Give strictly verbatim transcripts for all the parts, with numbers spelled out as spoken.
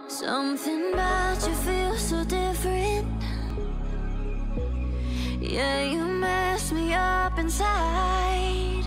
Something about you feels so different. Yeah, you mess me up inside.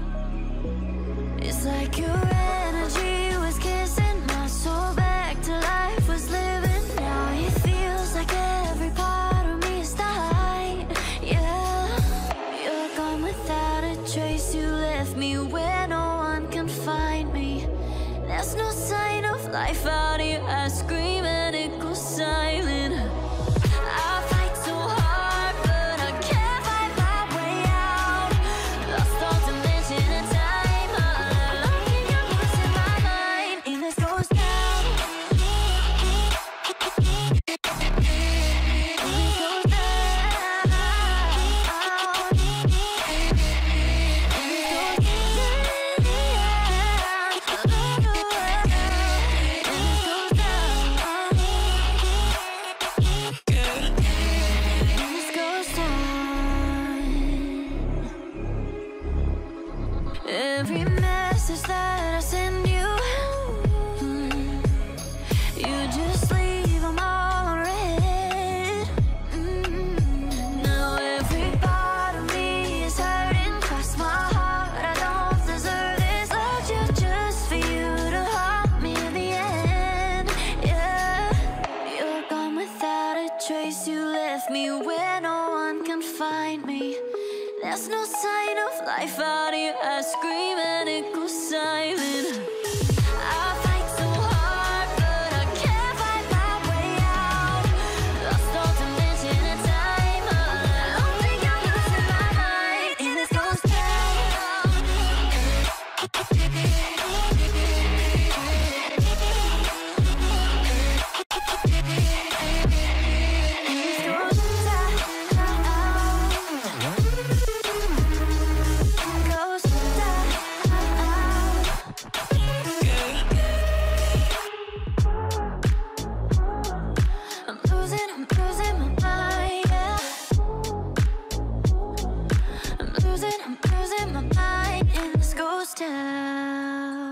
It's like your energy was kissing my soul back to life, was living. Now it feels like every part of me is died. Yeah, you're gone without a trace. You left me where no one can find me. There's no sign of life out here. I scream and it goes silent. I fight so hard, but I can't find my way out. Lost all dimension and time. Looking your voice in my mind, and this goes down. This goes every message that I send you, you just leave them all unread. Now every part of me is hurting. Cross my heart, I don't deserve this. Loved you just for you to haunt me in the end. Yeah, you're gone without a trace. You left me where no one can find me. There's no sign of life out here. I scream and it goes silent. I fight so hard, but I can't find my way out. Lost all dimension and time. I don't think I'm losing my mind, and this goes down. I'm losing, I'm losing my mind, and this goes down.